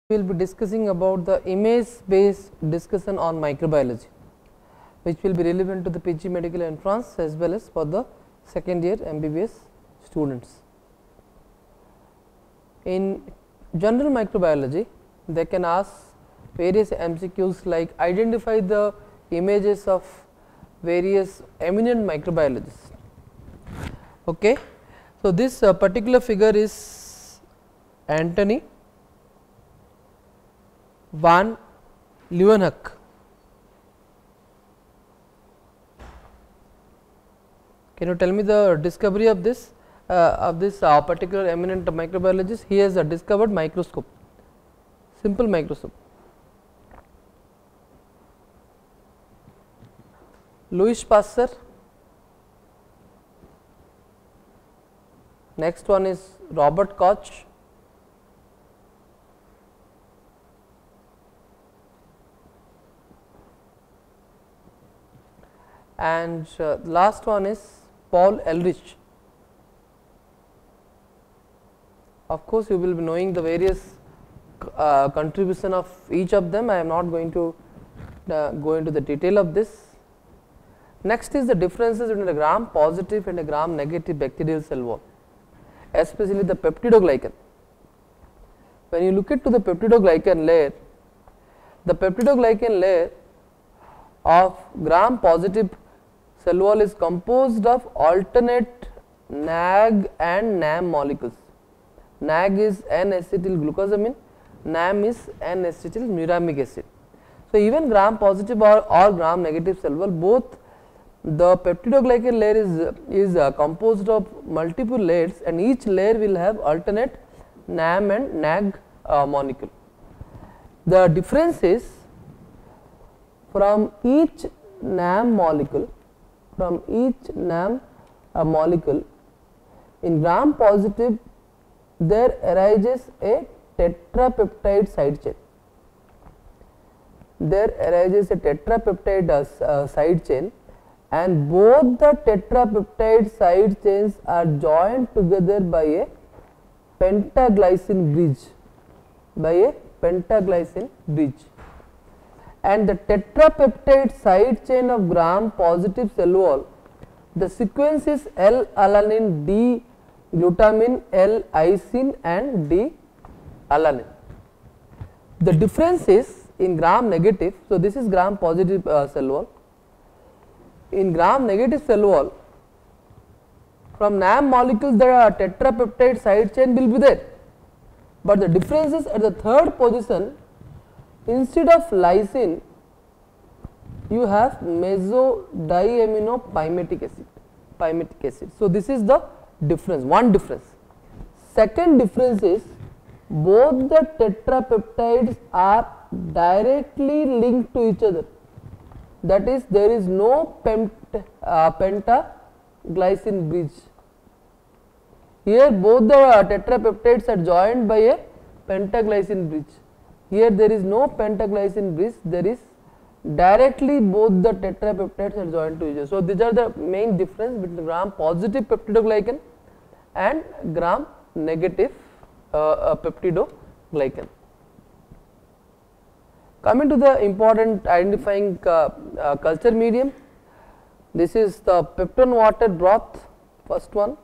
we will be discussing about the image based discussion on microbiology, which will be relevant to the PG medical entrance as well as for the second year MBBS students. In general microbiology, they can ask various MCQs like identify the images of various eminent microbiologists. Okay. So, this particular figure is Antony van Leeuwenhoek. Can you tell me the discovery of this particular eminent microbiologist? He has discovered microscope, simple microscope. Louis Pasteur. Next one is Robert Koch. And last one is Paul Ehrlich. Of course, you will be knowing the various contribution of each of them. I am not going to go into the detail of this. Next is the differences between a gram positive and a gram negative bacterial cell wall, especially the peptidoglycan. When you look into the peptidoglycan layer, the peptidoglycan layer of gram positive cell wall is composed of alternate NAG and NAM molecules. NAG is N-acetyl glucosamine, NAM is N-acetyl muramic acid. So, even gram positive or gram negative cell wall, both the peptidoglycan layer is composed of multiple layers, and each layer will have alternate NAM and NAG molecule. The difference is from each NAM molecule, in gram positive there arises a tetrapeptide side chain. Side chain, and both the tetrapeptide side chains are joined together by a pentaglycine bridge. And the tetrapeptide side chain of gram positive cell wall, the sequence is L-alanine, D-glutamine, L-lysine and D-alanine. The difference is in gram negative. So, this is gram positive cell wall. In gram negative cell wall, from NAM molecules the tetrapeptide side chain will be there, but the difference is at the third position, instead of lysine you have mesodiaminopimetic acid. So, this is the difference, one difference. Second difference is both the tetrapeptides are directly linked to each other, that is there is no pentaglycine bridge. Here both the tetrapeptides are joined by a pentaglycine bridge. Here there is no pentaglycine bridge, there is directly both the tetrapeptides are joined to each other. So, these are the main difference between gram positive peptidoglycan and gram negative peptidoglycan. Coming to the important identifying culture medium, this is the peptone water broth, first one,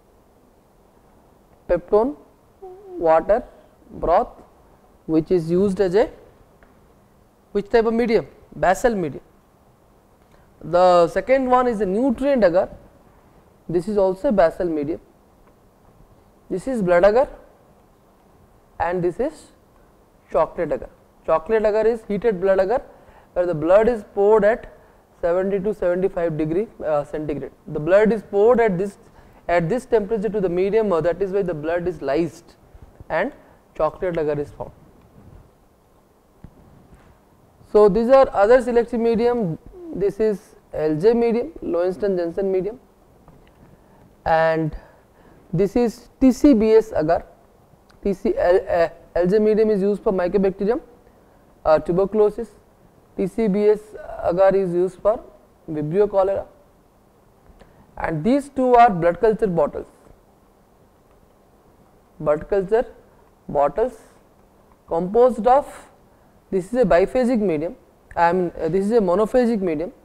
peptone water broth, which is used as a which type of medium? Basal medium. The second one is the nutrient agar, this is also a basal medium. This is blood agar and this is chocolate agar. Chocolate agar is heated blood agar, where the blood is poured at 70 to 75 degree centigrade. The blood is poured at this temperature to the medium, that is why the blood is lysed and chocolate agar is formed. So, these are other selective medium. This is LJ medium, Lowenstein-Janssen medium, and this is TCBS agar. LJ medium is used for Mycobacterium tuberculosis, TCBS agar is used for Vibrio cholera, and these two are blood culture bottles. Blood culture bottles composed of, this is a biphasic medium, I mean this is a monophasic medium,